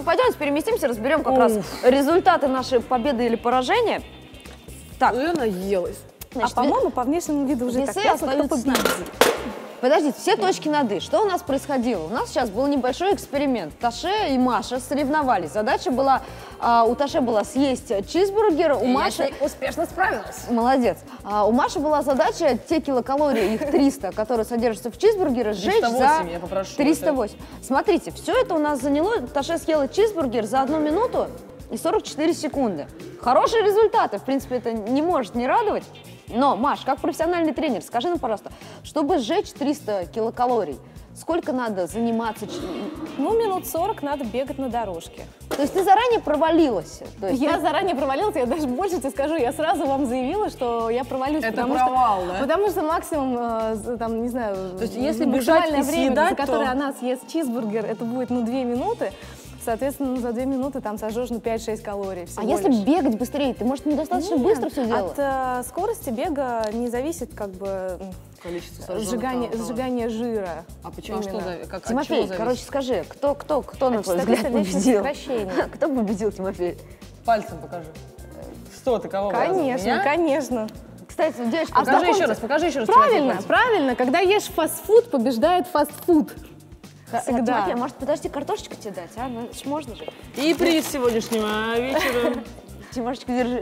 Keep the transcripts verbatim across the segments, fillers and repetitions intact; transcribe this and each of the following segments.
пойдемте переместимся, разберем как раз результаты нашей победы или поражения. Так. Ну, я наелась. Значит, а по-моему, по внешнему виду уже так ясно, кто победит. Подождите, все точки над «и». Что у нас происходило? У нас сейчас был небольшой эксперимент. Таше и Маша соревновались. Задача была, а, у Таше была съесть чизбургер, у Маши... Я успешно справилась. Молодец. А, у Маши была задача те килокалории, их триста, которые содержатся в чизбургере, сжечь триста восемь, за я попрошу, триста восемь. Это... Смотрите, все это у нас заняло, Таше съела чизбургер за одну минуту и сорок четыре секунды. Хорошие результаты, в принципе, это не может не радовать. Но, Маш, как профессиональный тренер, скажи нам, пожалуйста, чтобы сжечь триста килокалорий, сколько надо заниматься? Ну, минут сорок надо бегать на дорожке. То есть ты заранее провалилась? То есть я ты... заранее провалилась, я даже больше тебе скажу, я сразу вам заявила, что я провалюсь. Это потому провал, что, да? Потому что максимум, э, там, не знаю, то есть, если бежать и время, съедать, за которое то... она съест чизбургер, это будет, ну, две минуты. Соответственно, ну, за две минуты там сожжешь ну, пять-шесть калорий. А если лишь. бегать быстрее, ты, может, недостаточно Нет, быстро все делала? От э, скорости бега не зависит как бы количество сжигание, сжигание жира. А почему? Что, как, Тимофей, короче, скажи, кто, кто, кто на твой взгляд победил? Кто победил, Тимофей? Пальцем покажи. Что ты, кого? Конечно, конечно. Кстати, девочка, а покажи еще раз, покажи еще раз. Правильно, правильно. Когда ешь фастфуд, побеждает фастфуд. Всегда. Тимофей, а может, подожди, картошечку тебе дать, а? Ну, это ж можно же. И приз сегодняшнего вечера. Тимошечка, держи.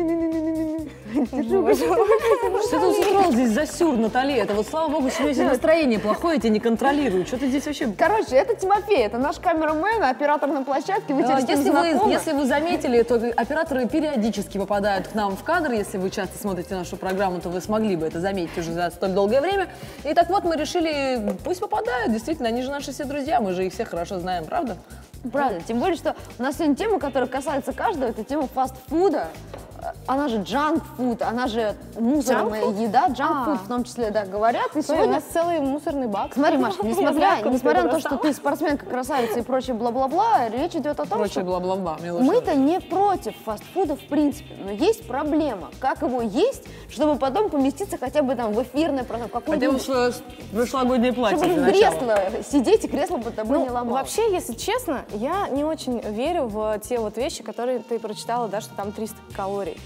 Что ты устроил здесь за сюр, Натали? Это вот, слава богу, сегодня настроение плохое, я тебя не контролирую. Что ты здесь вообще... Короче, это Тимофей, это наш камерамен, оператор на площадке. Вы а, если, вы, если вы заметили, то операторы периодически попадают к нам в кадр. Если вы часто смотрите нашу программу, то вы смогли бы это заметить уже за столь долгое время. И так вот мы решили, пусть попадают. Действительно, они же наши все друзья, мы же их всех хорошо знаем, правда? Правда, тем более, что у нас сегодня тема, которая касается каждого, это тема фастфуда. Она же джанк-фуд, она же мусорная еда, джанк-фуд в том числе, да, говорят. И сегодня... У нас целый мусорный бак. Смотри, Маша, несмотря, несмотря на то, что ты спортсменка, красавица и прочее бла-бла-бла, речь идет о том, прочее что бла-бла-бла. мы-то не против фастфуда в принципе, но есть проблема, как его есть, чтобы потом поместиться хотя бы там в эфирное, какое-нибудь... Хотя бы прошлогоднее платье. Чтобы в кресло сидеть и кресло под тобой ну, не ломалось. Вообще, если честно, я не очень верю в те вот вещи, которые ты прочитала, да, что там триста калорий.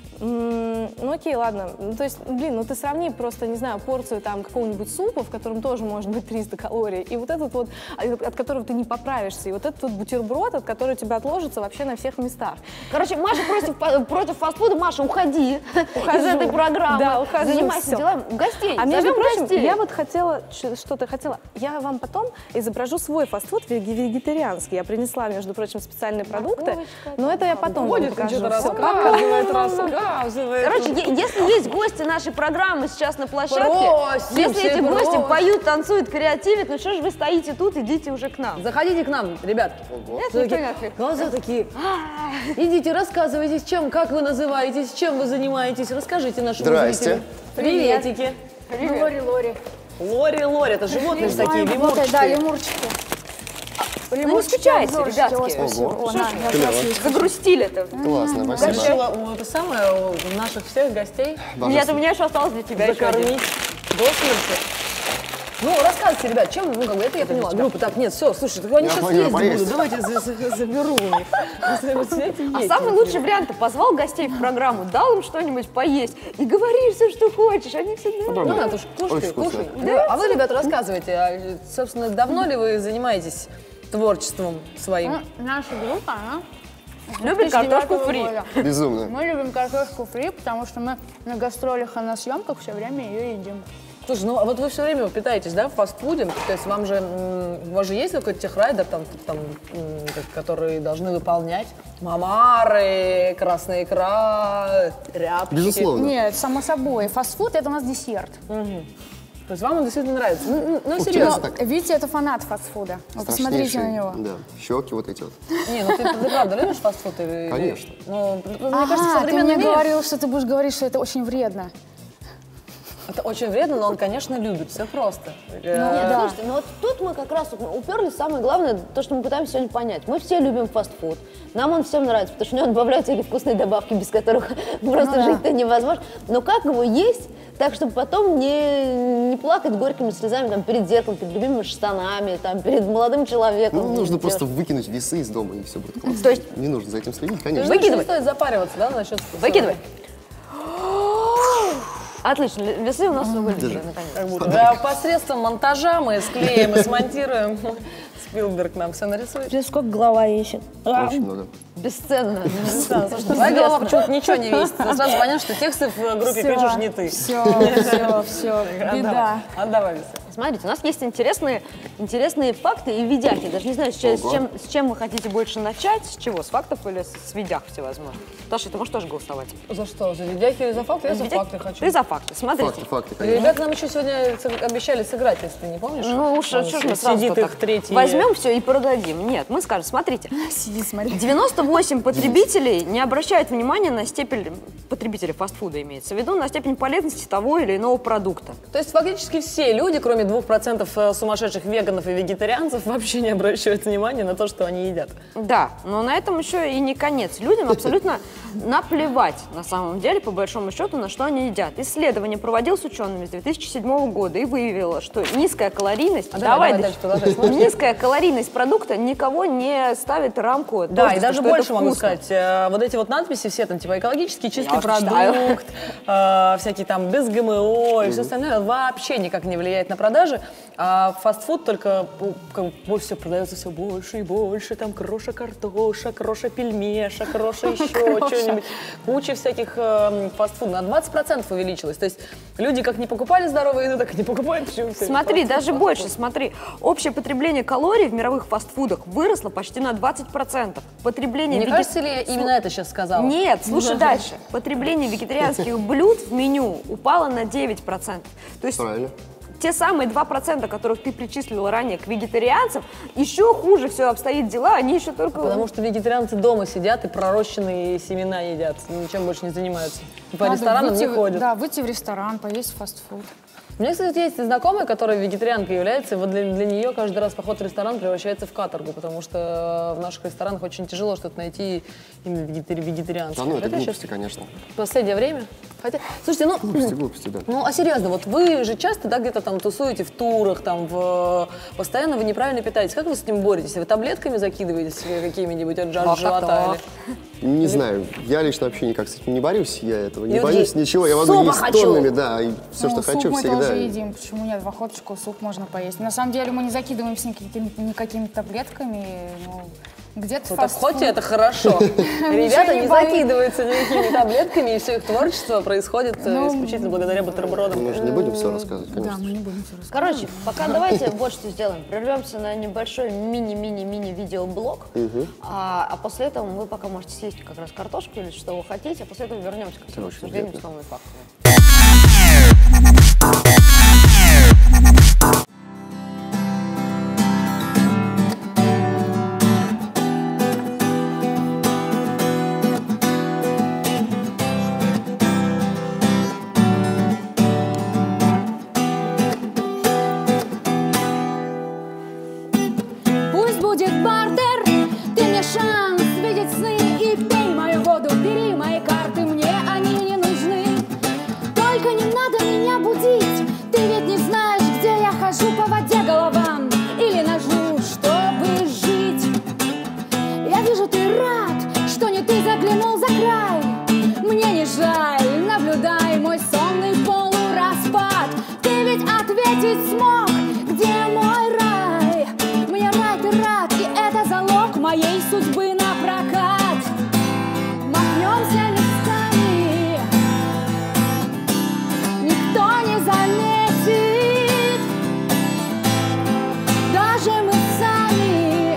Ну окей, ладно, ну, то есть, блин, ну ты сравни просто, не знаю, порцию там какого-нибудь супа, в котором тоже может быть триста калорий, и вот этот вот, от которого ты не поправишься, и вот этот вот бутерброд, от которого у тебя отложится вообще на всех местах. Короче, Маша против, против фастфуда. Маша, уходи Ухожу. из этой программы, да, ухожу, занимайся все. делами, гостей, а между прочим, гостей. я вот хотела, что-то хотела, я вам потом изображу свой фастфуд вегетарианский, я принесла, между прочим, специальные продукты, Морковочка, но это я потом вам покажу. Рассказывает, рассказывает. Короче, если есть гости нашей программы сейчас на площадке, просим, если эти просим. гости поют, танцуют, креативят, ну что же вы стоите тут, идите уже к нам. Заходите к нам, ребятки. Нет, такие, глаза такие. Идите, рассказывайте, чем, как вы называетесь, чем вы занимаетесь. Расскажите нашим зрителям. Приветики. Привет. Лори, Лори. Лори, Лори, это животные же такие, лемурчики. Да, лемурчики. Ну не скучайте, ребятки. Ого, на, загрустили-то. Классно, спасибо. Решила, это самое, у наших всех гостей. Нет, у меня еще осталось для тебя. Закормить до смерти. Ну, рассказывайте, ребят, чем, ну, как бы, это я поняла, группа. Так, нет, все, слушай, они сейчас ездить будут, давайте заберу у них. А самый лучший вариант, ты позвал гостей в программу, дал им что-нибудь поесть и говори все, что хочешь, они всегда... Ну, надо уж кушай, кушай. А вы, ребята, рассказывайте, собственно, давно ли вы занимаетесь творчеством своим? Наша группа, она... Любит картошку фри. Безумно. Мы любим картошку фри, потому что мы на гастролях и на съемках все время ее едим. Слушай, ну а вот вы все время питаетесь, да, в фастфуде? То есть вам же, у вас же есть какой-то техрайдер, там, там, которые должны выполнять мамары, красная икра, рябчики? Безусловно. Нет, само собой. Фастфуд – это у нас десерт. Угу. То есть вам он действительно нравится? Ну, ну Ух, серьезно. так. Витя – это фанат фастфуда. Вы посмотрите на него. Да, щеки вот эти вот. Не, ну ты, ты правда любишь фастфуд? Или... Конечно. Ну, мне Ага, кажется, в ты современном мне мире... говорил, что ты будешь говорить, что это очень вредно. Это очень вредно, но он, конечно, любит. Все просто. Нет, слушайте, ну вот тут мы как раз уперлись в самое главное, то, что мы пытаемся сегодня понять. Мы все любим фастфуд. Нам он всем нравится, потому что в него добавляются эти вкусные добавки, без которых просто жить-то невозможно. Но как его есть, так, чтобы потом не, не плакать горькими слезами там, перед зеркалом, перед любимыми штанами, там, перед молодым человеком. Ну, нужно девушкой. просто выкинуть весы из дома, и все будет классно. То есть- Не нужно за этим следить, Ты конечно. знаешь, не Выкидывай. стоит запариваться, да, насчет вкуса? Выкидывай. Отлично, весы у нас вылезли, наконец. Как будто. Да, посредством монтажа мы склеим и смонтируем. Спилберг нам все нарисует. Блин, сколько голова весит. Очень много. Бесценно. Да, слушай, твоя голова почему-то ничего не весит. Сразу понятно, что тексты в группе пишешь не ты. Все, все, все, беда. Отдавай весы. Смотрите, у нас есть интересные, интересные факты и видяхи. Даже не знаю, с чем, с, чем, с чем вы хотите больше начать, с чего, с фактов или с видях всевозможных. Таша, ты можешь тоже голосовать? За что? За видяхи или за факты? Я за Видяхи? факты хочу. Ты за факты, смотрите. Факты, факты, конечно. Ребята нам еще сегодня обещали сыграть, если ты не помнишь. Ну уж Там что ж мы сразу сидит так их третий. возьмем все и продадим. Нет, мы скажем, смотрите, Сиди, смотри. девяносто восемь потребителей не обращают внимания на степень, потребителей фастфуда имеется в виду, на степень полезности того или иного продукта. То есть фактически все люди, кроме двух процентов сумасшедших веганов и вегетарианцев, вообще не обращают внимания на то, что они едят. Да, но на этом еще и не конец. Людям абсолютно наплевать, на самом деле, по большому счету, на что они едят. Исследование проводилось с учеными с две тысячи седьмого года и выявило, что низкая калорийность... А давай, давай дальше. дальше продолжай. Низкая калорийность продукта никого не ставит рамку. Да, тождества, и даже что больше это могу вкусно. сказать. э, Вот эти вот надписи все там, типа, экологический чистый уж продукт, читаю. э, всякие там без ГМО и все остальное вообще никак не влияет на продажи. А фастфуд только ну, как бы, все продается все больше и больше. Там кроша картоша, кроша пельмеша, кроша еще что-нибудь. Куча всяких э, фастфудов. На двадцать процентов увеличилось. То есть люди как не покупали здоровую еду, так и не покупают. Почему все? Смотри, Фастфуд, даже фастфуд. больше, смотри. Общее потребление калорий в мировых фастфудах выросло почти на двадцать процентов. Потребление Мне веге- кажется, ли я именно это сейчас сказала? Нет, слушай дальше. Потребление вегетарианских блюд в меню упало на девять процентов. То есть Правильно. те самые два процента, которых ты причислила ранее к вегетарианцам, еще хуже все обстоит дела, они еще только... Потому что вегетарианцы дома сидят и пророщенные семена едят, ничем больше не занимаются. По Надо ресторанам выйти не в- ходят. Да, выйти в ресторан, поесть фастфуд. У меня, кстати, есть знакомая, которая вегетарианкой является, и вот для, для нее каждый раз поход в ресторан превращается в каторгу, потому что в наших ресторанах очень тяжело что-то найти именно вегетари- вегетарианское. Да, ну это Хотя глупости, щас конечно. в последнее время. Хотя, слушайте, ну, Глупости, глупости, да. ну, а серьезно, вот вы же часто, да, где-то там тусуете в турах, там, в... постоянно вы неправильно питаетесь. Как вы с этим боретесь? Вы таблетками закидываетесь какими-нибудь от жажды А живота? как Или... Не знаю, я лично вообще никак с этим не борюсь, я этого не И вот боюсь, есть ничего, я могу супа есть хочу. тоннами, да, и все, Ну, что суп хочу, мы всегда. тоже едим. Почему нет? В охоточку суп можно поесть. На самом деле мы не закидываемся никакими, никакими таблетками. Ну, где-то Вот в фастфуд. охоте это хорошо. Ребята не не болит. закидываются никакими таблетками, и все их творчество происходит э, Ну, исключительно благодаря бутербродам. Мы же не будем все рассказывать, Да, конечно. мы не будем все рассказывать. Короче, пока давайте вот что сделаем. Прервемся на небольшой мини-мини-мини-видеоблог, а, а после этого вы пока можете съесть как раз картошку или что вы хотите, а после этого вернемся к этому очень обсуждению приятно. с новыми фактами. Пусть будет бартер, ты мне шанс видеть сны и пей мою воду, бери мои карты, мне они не нужны. Только не надо меня будить, ты ведь не знаешь, где я хожу по воде головам или ножу, чтобы жить. Я вижу, ты рад, что не ты заглянул за край. Мне не жаль, наблюдай мой сонный полураспад. Ты ведь ответить смог, где мой рай? Мне рай, ты рад, и это залог моей судьбы на прокат. Махнемся местами, никто не заметит, даже мы сами.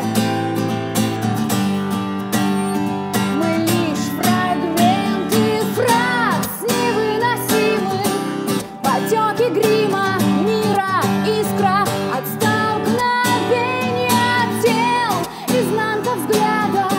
Мы лишь фрагменты фраз невыносимых, потеки грима, мира, искра от столкновения тел, изнанка взгляда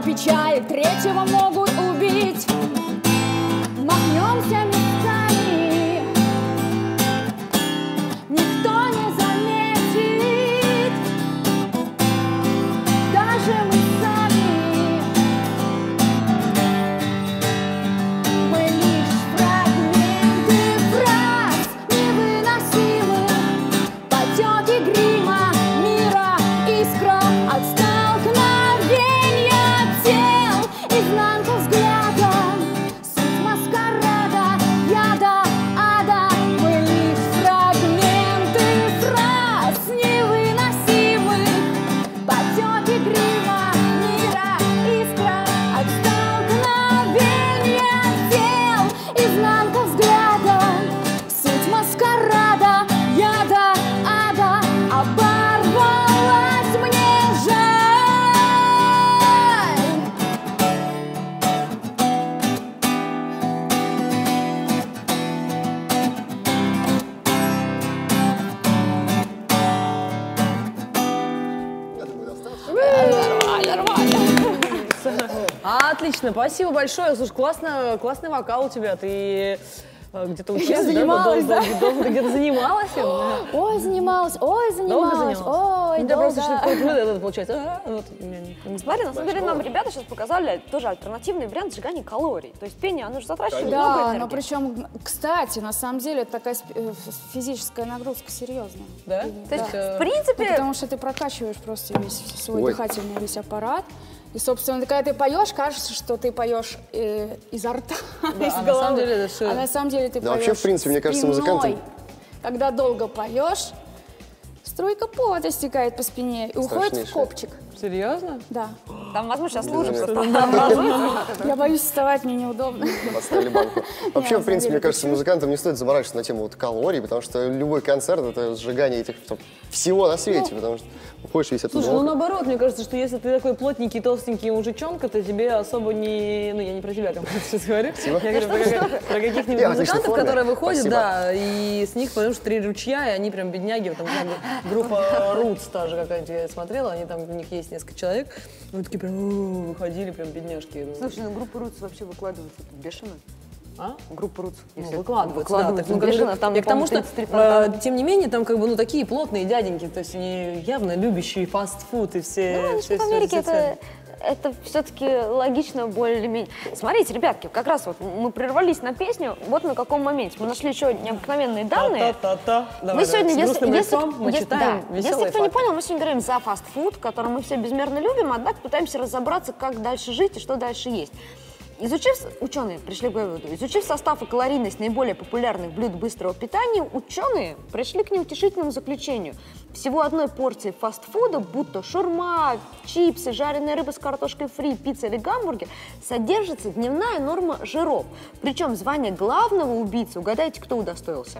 печали, третьего могут убить. Махнемся местами, никто не заметит, даже мы сами. Мы лишь фрагменты фраз невыносимых, потеки грима мира, искра от столкновения тел, изнанка взгляда, суть маскарада, яда, ада. Мы лишь фрагменты фраз невыносимых, потеки грима мира, искра от столкновения тел, изнанка взгляда, суть маскарада, яда, ада. Оборвалась мне жаль. Отлично, спасибо большое. Слушай, классно, классный вокал у тебя. Ты э, где-то училась, занималась, да? Долго- долго ты где-то занималась им? Ой, занималась, ой, Долго занималась, занималась? ой, У тебя просто долго. что-то вот это получается. а, вот, у меня не- не- Смотри, на самом деле нам ребята сейчас показали тоже альтернативный вариант сжигания калорий. То есть пение, оно же затрачивает много Да, энергии. но причем, кстати, на самом деле это такая сп- э, ф- физическая нагрузка серьезная. Да? То есть, э, в принципе, Ну, потому что ты прокачиваешь просто весь свой Ой. дыхательный весь аппарат. И, собственно, когда ты поешь, кажется, что ты поешь э, изо рта, из а на головы. самом деле это всё- А на самом деле ты Да, поешь вообще, в принципе, мне кажется, спиной. музыкантам- Когда долго поешь, струйка пота стекает по спине и уходит в Страшнейшее. копчик. Серьезно? Да. там, возможно, сейчас лужа Безумие. просто образуется. Я боюсь вставать, мне неудобно. Поставили банку. Вообще, на в принципе, самом мне деле, кажется, музыкантам не стоит заморачиваться на тему вот калорий, потому что любой концерт — это сжигание этих там, всего на свете, потому что уходишь весь этот Слушай, ну блок. наоборот, мне кажется, что если ты такой плотненький, толстенький мужичонка, то тебе особо не... Ну, я не про тебя конкретно сейчас говорю. Я говорю про, как- про каких-нибудь Я в отличной музыкантов, форме. которые выходят, Спасибо. да, и с них, потому что три ручья, и они прям бедняги. Вот там, не знаю, группа Roots та же какая-нибудь, я смотрела, они там, у них есть несколько человек, они такие прям «О, выходили, прям бедняжки. Ну, Слушай, ну группа Roots вообще выкладывается, это бешено. а? Группа Roots. Ну, если выкладываются, да. выкладывается, Так, ну, ну, как бы, бешено, там, я к тому, что, по-моему, тридцать три фонтана. э, тем не менее, там как бы, ну, такие плотные дяденьки, то есть они явно любящие фастфуд и все... Ну, все- в все- Америке все это, это все-таки логично более или менее. Смотрите, ребятки, как раз вот мы прервались на песню, вот на каком моменте. Мы нашли еще необыкновенные данные. Та-та-та-та. Давай, Мы сегодня, давай, с если, грустным если, лицом мы если- читаем да, веселые если кто не факты. понял, мы сегодня говорим за фастфуд, который мы все безмерно любим, однако пытаемся разобраться, как дальше жить и что дальше есть. Изучив, ученые пришли к выводу, изучив состав и калорийность наиболее популярных блюд быстрого питания, ученые пришли к неутешительному заключению. Всего одной порции фастфуда, будь то шаурма, чипсы, жареная рыба с картошкой фри, пицца или гамбургер, содержится дневная норма жиров. Причем звание главного убийцы, угадайте, кто удостоился?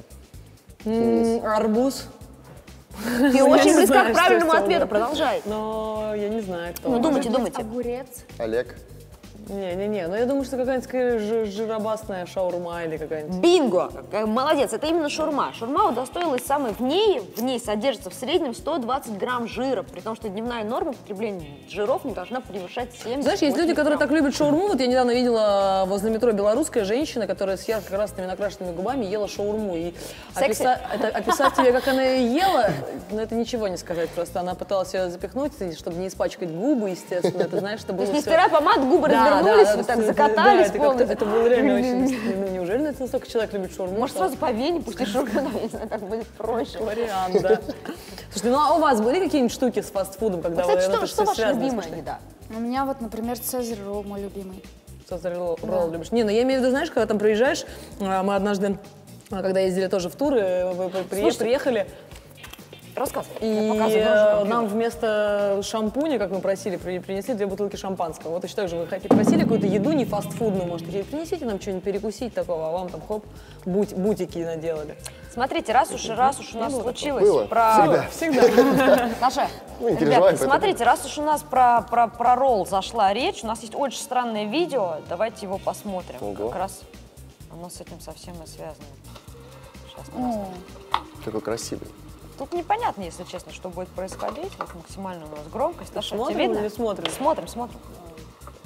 М, Арбуз. Ты Я очень не близка знаю, к что правильному это, ответу, да. продолжай. Но я не знаю, кто. Ну, думайте, Огурец, думайте. Огурец. Олег. Не-не-не, но я думаю, что какая-нибудь скорее жи- жиробасная шаурма или какая-нибудь. Бинго! Как- Молодец, это именно шаурма. Шаурма удостоилась самой в ней, в ней содержится в среднем сто двадцать грамм жира, при том, что дневная норма потребления жиров не должна превышать семьдесят. Знаешь, есть люди, которые так любят шаурму. Вот я недавно видела возле метро белорусская женщина, которая с ярко-красными накрашенными губами ела шаурму. И Секси? описа- это- описать тебе, как она ее ела, ну это ничего не сказать. Просто она пыталась ее запихнуть, чтобы не испачкать губы, естественно. Это знаешь, что То было есть не всё- стирая помаду, губы Да, развернулись, да, вот да, так да, закатались да, это, как-то- полностью. это было реально очень... Ну, неужели настолько человек любит шаурму? Может, что- сразу по вене пусти шаурму, да, я не знаю, так будет проще. Вариант, да. Слушайте, ну а у вас были какие-нибудь штуки с фастфудом, когда Кстати, вы... ну, что, это что всё ваше связано с любимое, кушанием? еда? У меня вот, например, Цезарь ролл мой любимый. Цезарь ролл ролл любишь? Не, ну я имею в виду, знаешь, когда там приезжаешь, а, мы однажды, а, когда ездили тоже в туры, вы- вы при- Слушайте, приехали, Рассказывай. и Я показываю э, тоже компьютер. нам вместо шампуня, как мы просили, при- принесли две бутылки шампанского. Вот точно так же вы хотите, просили какую-то еду не фастфудную, может, такие, принесите нам что-нибудь перекусить такого, а вам там хоп, бут, бутики наделали. Смотрите, раз уж, раз уж у нас случилось Было. про... Всегда. Всегда. Саша, Ну, не переживай ребятки, поэтому. смотрите, раз уж у нас про, про, про ролл зашла речь, у нас есть очень странное видео, давайте его посмотрим. Ого. Как раз оно с этим совсем и связано. Сейчас мы нас- Такой красивый. Тут непонятно, если честно, что будет происходить. Вот максимально у нас громкость. Саша, Смотрим тебе видно? или смотрим? Смотрим, смотрим.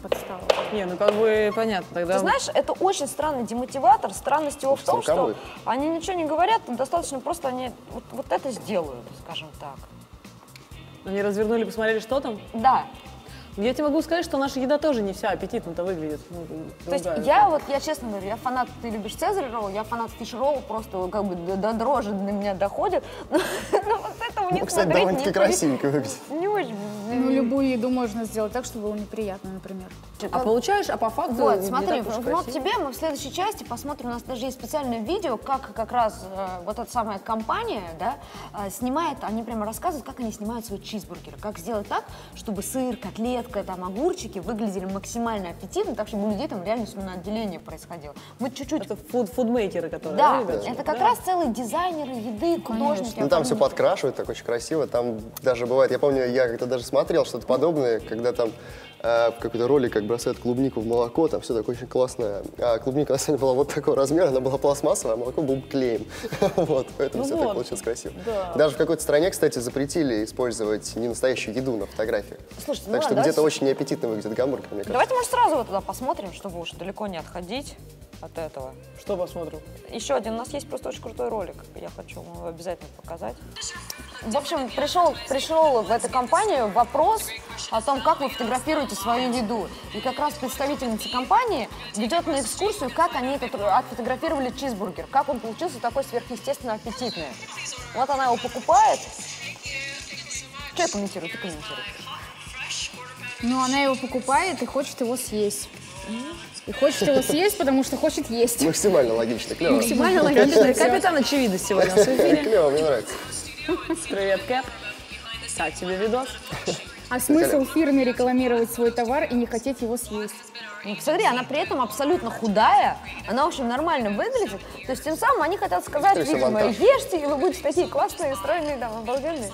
подстава. Не, ну как бы понятно тогда. Ты знаешь, это очень странный демотиватор. Странность его в том, что Цирковой. они ничего не говорят, достаточно просто они вот, вот это сделают, скажем так. Они развернули, посмотрели, что там? Да. Я тебе могу сказать, что наша еда тоже не вся аппетитно-то выглядит. Ну, То есть другая. я вот, я честно говорю, я фанат, ты любишь Цезарь ролл, я фанат фиш-ролл, просто как бы до, до дрожи до меня доходит. Но, но вот это у них Ну, кстати, смотреть довольно-таки не, красивенько выглядит. не очень. Ну, любую еду можно сделать так, чтобы было неприятно, например. А получаешь, а по факту Вот, не смотри, так уж вот красиво. тебе мы в следующей части посмотрим, у нас даже есть специальное видео, как как раз э, вот эта самая компания, да, э, снимает, они прямо рассказывают, как они снимают свои чизбургеры, как сделать так, чтобы сыр, котлетка, там, огурчики выглядели максимально аппетитно, так, чтобы у людей там реально слюноотделение происходило. Мы чуть-чуть... Это фуд, фудмейкеры, которые, Да, ребята? это как Да. раз целые дизайнеры еды, художники. Ну, там все подкрашивают, так очень красиво. Там даже бывает, я помню, я как-то даже смотрел что-то подобное, когда там э, в какой-то ролик как бросают клубнику в молоко, там все такое очень классное. А клубника, на самом деле, была вот такого размера, она была пластмассовая, а молоко было клеем. Вот, поэтому Ну все так вот. получилось красиво. Да. Даже в какой-то стране, кстати, запретили использовать ненастоящую еду на фотографиях. Слушайте, ну Так что ладно, где-то давайте- очень неаппетитно выглядит гамбургер, мне кажется. Давайте, может, сразу вот туда посмотрим, чтобы уж далеко не отходить от этого. Что посмотрим? Еще один, у нас есть просто очень крутой ролик, я хочу вам его обязательно показать. В общем, пришел, пришел в эту компанию вопрос о том, как вы фотографируете свою еду. И как раз представительница компании ведет на экскурсию, как они этот, отфотографировали чизбургер, как он получился такой сверхъестественно аппетитный. Вот она его покупает. Что я комментирую? Ты комментируй. Но она его покупает и хочет его съесть. И хочет его съесть, потому что хочет есть. Максимально логично, клево. Максимально логично. Капитан очевидность сегодня в эфире. Клево, мне нравится. Привет, Кэп. Как тебе видос? А смысл фирме рекламировать свой товар и не хотеть его съесть? Ну, посмотри, она при этом абсолютно худая, она, в общем, нормально выглядит. То есть тем самым они хотят сказать, Это всё видимо, монтаж. ешьте, и вы будете такие классные, стройные, там, обалденные.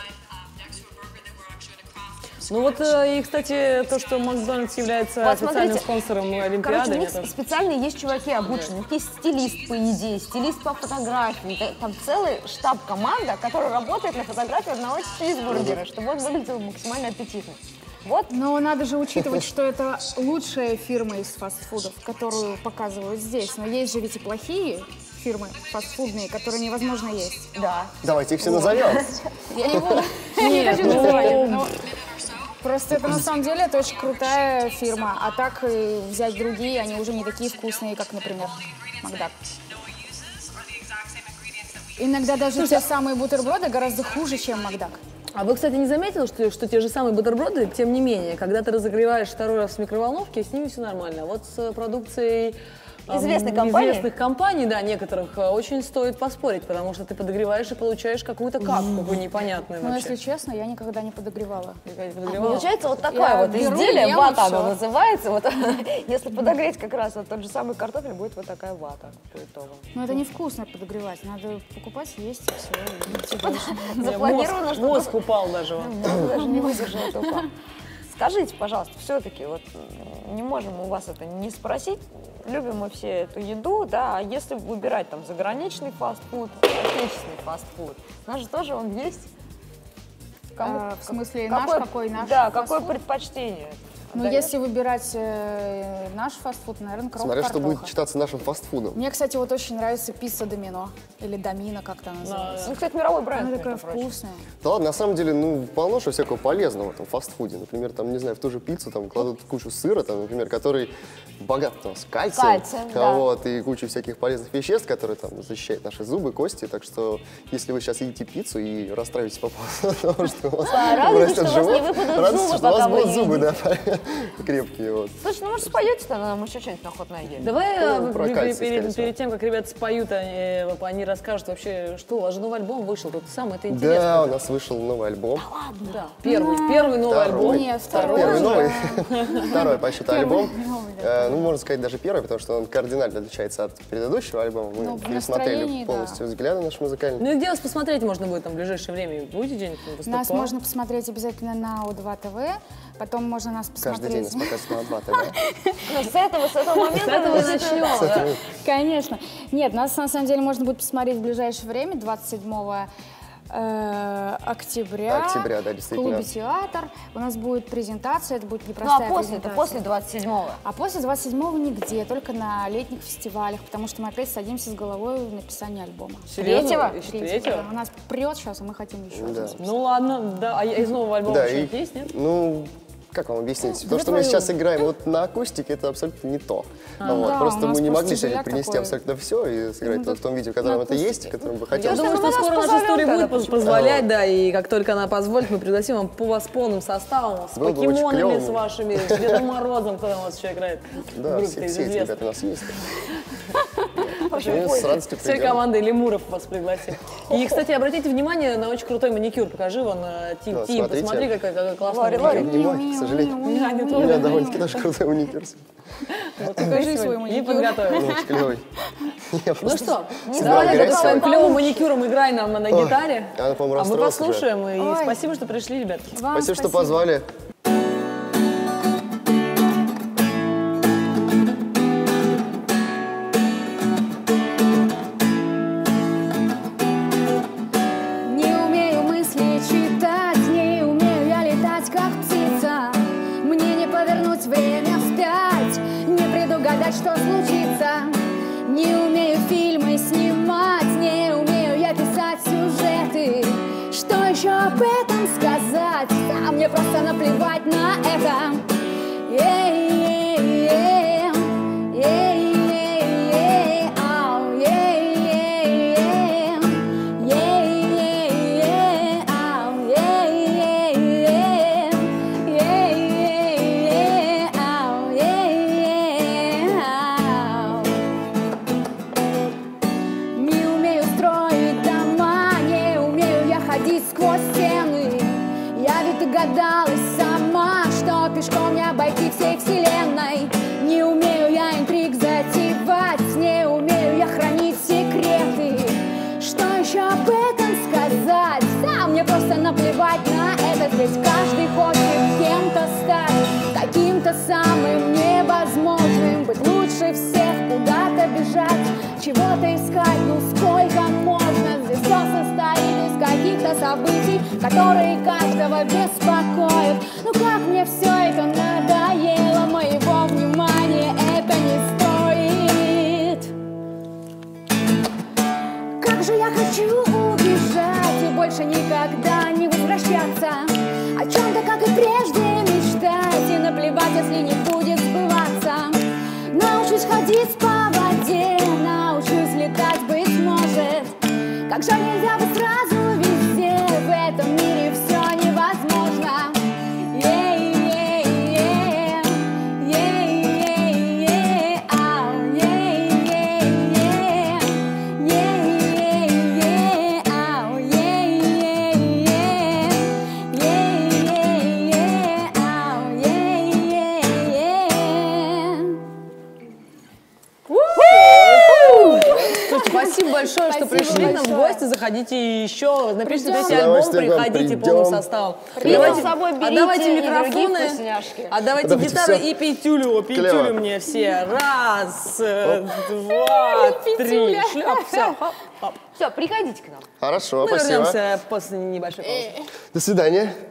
Ну вот, э, и, кстати, то, что Макдональдс является Вот, официальным смотрите. спонсором Короче, Олимпиады. у них это- специальные есть чуваки обученные. У них есть стилист по еде, стилист по фотографии. Та- Там целый штаб-команда, которая работает на фотографии одного чизбургера, чтобы он выглядел максимально аппетитно. Вот. Но надо же учитывать, что это лучшая фирма из фастфудов, которую показывают здесь. Но есть же ведь и плохие фирмы фастфудные, которые невозможно есть. Да. Давайте их все назовем. Я не буду, не хочу называть, но просто это на самом деле это очень крутая фирма. А так э, взять другие, они уже не такие вкусные, как, например, Макдак. Иногда даже те самые бутерброды гораздо хуже, чем Макдак. А вы, кстати, не заметили, что, что те же самые бутерброды, тем не менее, когда ты разогреваешь второй раз в микроволновке, с ними все нормально. Вот с продукцией эм, Известной компании? известных компаний, да, некоторых, э, очень стоит поспорить, потому что ты подогреваешь и получаешь какую-то кашку, какую непонятную Но, вообще. если честно, я никогда не подогревала. Никогда не подогревала? Получается вот такое Я вот беру, изделие, ем, вата и оно всё. называется. Вот, если подогреть как раз вот тот же самый картофель, будет вот такая вата по итогу. Но это невкусно подогревать. Надо покупать, есть и все. Мне Запланировано, мозг, что мозг упал даже. вот. Ну, даже не выдержал этого упал. Скажите, пожалуйста, все-таки, вот м, не можем у вас это не спросить, любим мы все эту еду, да, а если выбирать там заграничный фастфуд, отечественный фастфуд, у нас же тоже он есть. Кому- А, в смысле, наш какой, наш Да, какое фастфуд? предпочтение? Ну, отдаёшь? если выбирать э, наш фастфуд, наверное, кров Смотря что картоха. будет считаться нашим фастфудом. Мне, кстати, вот очень нравится пицца Домино. Или Домино, как это называется. Ну, кстати, мировой бренд, Она между такая прочим. вкусная. Да ладно, на самом деле, ну, полно что всякого полезного в этом фастфуде. Например, там, не знаю, в ту же пиццу там кладут кучу сыра, там, например, который богат там, с кальцием. Кальцием, да. Вот, и кучу всяких полезных веществ, которые там защищают наши зубы, кости. Так что, если вы сейчас едите пиццу и расстраиваетесь по поводу того, что у вас Радуйтесь, растет что у вас не живот, выпадут радуйтесь, зубы, что у вас пока вы будут зубы, едите. да, крепкие. Вот. Слушай, ну, может, споете-то, нам еще что-нибудь охотное есть. Давай Ну, э, про перед, кальций, скорее перед- всего. перед тем, как ребята споют, они, э, они расскажут вообще, что у вас же новый альбом вышел, тут самое это интересно. Да, у нас вышел новый альбом. Да, первый, первый новый Второй. альбом. Нет, второй. Первый да. новый, второй по счету альбом. Э, Ну, можно сказать, даже первый, потому что он кардинально отличается от предыдущего альбома. Мы Ну, в пересмотрели настроении, да. полностью взгляды наши музыкальные. Ну и где вас посмотреть можно будет там в ближайшее время? Будете где-нибудь выступать? Нас можно посмотреть обязательно на О два ТВ, потом можно нас Каждый день посмотреть... нас показывают на два ТВ. Ну, с этого, с этого момента... С этого и мы- начнем. да. Конечно. Нет, нас на самом деле можно будет посмотреть в ближайшее время, двадцать седьмого э, октября. Октября, да, В действительно. клубе «Театр». У нас будет презентация, это будет Ну непростая а после, это презентация. после двадцать седьмого. А после двадцать седьмого нигде, только на летних фестивалях, потому что мы опять садимся с головой в написание альбома. Серьезно? Третьего? Еще Третьего. третьего? Да, у нас прет сейчас, и мы хотим еще Да. один. Ну ладно, да. А из нового альбома Да, что-нибудь и, есть, нет? ну, как вам объяснить? То, для что мы твоего. сейчас играем вот на акустике, это абсолютно не то. Вот. да, Просто у нас мы не просто могли сегодня тяжеляк принести такой. абсолютно все и сыграть Ну, то в том виде, в котором на это есть, в акустике. котором бы Я хотелось. думаю, мы что вас скоро наша позовем история тогда, будет поз- позволять, да, и как только она позволит, мы пригласим вам по вас полным составом, с Было бы очень покемонами, клево. с вашими, с Дедом Морозом, кто там у вас еще играет. Да, Группа все, из все эти известных. ребята у нас есть. Мы с радостью Всей придем. командой лемуров вас пригласим. И, кстати, обратите внимание на очень крутой маникюр. Покажи вон, э, Тим, Да, Тим, смотрите. посмотри, какой, какой классный Лори, маникюр. Лори. Не мой, к сожалению. У меня довольно-таки даже крутой маникюр. Вот Покажи такой свой сегодня. И маникюр. подготовил. Ну, очень клевый. Я Ну просто- что, Не давай знаю, тогда как своим это. клевым маникюром играй нам на гитаре. она, по-моему, А мы расстроилась уже. послушаем. И Ой. спасибо, что пришли, ребятки. Вам Спасибо, что позвали. Не умею мысли читать, не умею я летать, как птица. Мне не повернуть время вспять, не предугадать, что случится. Не умею фильмы снимать, не умею я писать сюжеты. Что еще об этом сказать? А мне просто наплевать на это. Е-е-е, е-е-е, ау, е-е-е. Е-е-е, ау, е-е-е, е-е-е, ау, е-е-е, ау. Не умею строить дома, не умею я ходить сквозь стены. Я ведь догадалась сама, что пешком не обойти всей вселенной. Не умею я интриг затевать, не умею я хранить секреты. Что еще об этом сказать? Да, мне просто наплевать на это, ведь каждый хочет кем-то стать, каким-то самым невозможным, быть лучше всех, куда-то бежать, чего-то искать, ну сколько можно? Здесь все состоит из каких-то событий, которые каждого беспокоят. Ну как мне все это надоело, моего внимания это не стоит. Как же я хочу убежать и больше никогда не возвращаться, о чем-то, как и прежде, мечтать и наплевать, если не будет сбываться. Научусь ходить по воде, научусь летать, быть может. Как же нельзя быть сразу везде, в этом мире все невозможно. Е-е-е, е-е-е, ау, е-е-е, е-е-е, ау, е-е-е, е-е-е, ау, е-е-е. Слушайте, спасибо большое, что Спасибо пришли к нам в большое. гости. Заходите еще. Напишите Придем. третий С альбом, удовольствием к вам приходите придем. полным составом. Клево. С собой берите отдавайте и другие микрофоны, вкусняшки. отдавайте Давайте гитару всё. и петюлю. Петюлю Клево. мне все. Раз, э, два, три. Шлеп, все. Все, приходите к нам. Хорошо, Мы спасибо. вернемся после небольшой паузы. До свидания.